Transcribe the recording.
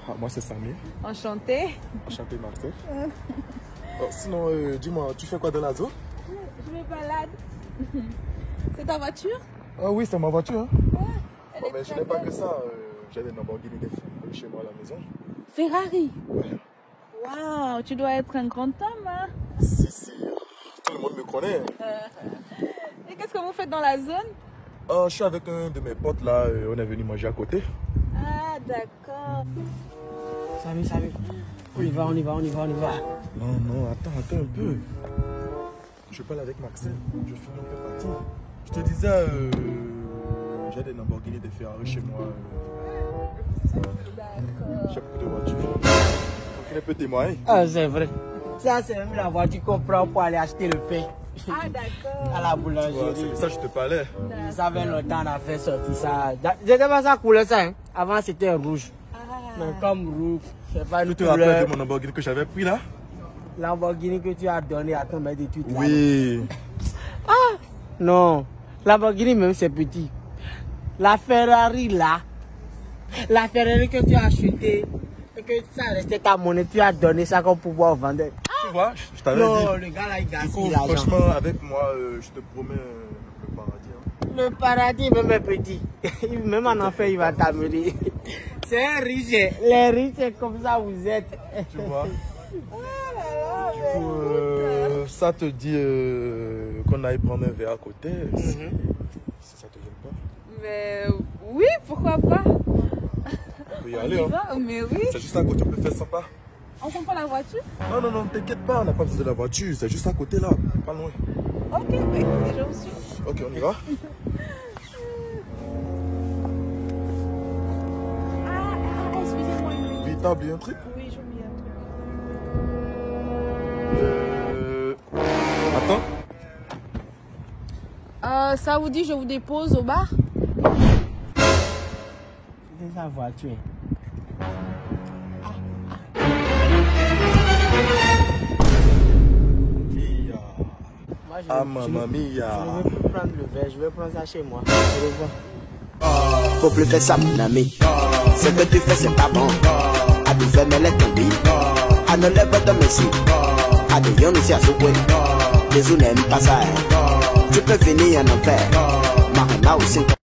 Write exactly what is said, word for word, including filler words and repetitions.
Ah, moi c'est Samir. Enchanté. Enchanté Marcel. Oh, sinon, euh, dis-moi, tu fais quoi dans la zone? Je me balade. C'est ta voiture? Ah oui, c'est ma voiture. Hein. Ouais, elle Bon, est mais je très n'ai pas belle. que ça. Euh, J'ai des Lamborghini chez moi à la maison. Ferrari? Ouais. Waouh, tu dois être un grand homme, hein? Si, si. Tout le monde me connaît. Et qu'est-ce que vous faites dans la zone? Oh, je suis avec un de mes potes là. Euh, on est venu manger à côté. Ah, d'accord. Salut, salut. On y va, on y va, on y va, on y va. Non, non, attends, attends un peu. Je parle avec Maxime. Je finis un peu parti. Je te disais, euh, j'ai des Lamborghini, des Ferrari chez moi. Euh, D'accord. j'ai beaucoup de voitures. Donc il peut témoigner. Ah, c'est vrai. Ça, c'est même la voiture qu'on prend pour aller acheter le pain. Ah, d'accord. À la Ouais, boulangerie. c'est de ça que je te parlais. Ça fait longtemps qu'on a fait sortir ça. C'était pas ça couleur ça. Hein. Avant, c'était rouge. Ah. Mais comme rouge, c'est pas Tu une te rappelles couleur. de mon Lamborghini que j'avais pris là? Lamborghini que tu as donné à ton mec de tweet. Oui. Non. Lamborghini même c'est petit. La Ferrari là. La Ferrari que tu as achetée. Et que ça restait ta monnaie, tu as donné ça comme pouvoir vendre. Tu vois, je t'avais dit. Non, le gars là il Du gaspille coup, l'argent. franchement, avec moi, euh, je te promets euh, le paradis. Hein. Le paradis même est petit. Même en enfer il va t'amener. C'est un riche. Les riches c'est comme ça vous êtes. Tu vois. Oh là là, Du mais coup, euh, ça te dit euh, qu'on aille prendre un verre à côté. Si, si ça te gêne pas. Mais oui, pourquoi pas? On peut y On aller. y Hein. va, mais oui. C'est juste à côté, on peut faire sympa. On prend pas la voiture? Non, non, non, t'inquiète pas, on n'a pas besoin de la voiture. C'est juste à côté là, pas loin. Ok, bah écoutez, je vous suis. Ok, on y va. Ah, ah, excusez-moi. Oui, t'as oublié un truc? Oui, j'ai oublié un Euh... Attends. truc. Euh, ça vous dit, je vous dépose au bar? C'est sa voiture. Mia. Moi, je, Ah, je mamma ne- mia. Je ne veux plus prendre le verre, je vais prendre ça chez moi. Je revois. Faut plus faire ça, mon ami. Ce que tu fais, c'est pas bon. À nous faire, mais laisse tomber. À nos lèvres de Messi. À des yons ici à jouer. Les autres n'aiment pas ça. Tu peux finir en enfer. Marina aussi.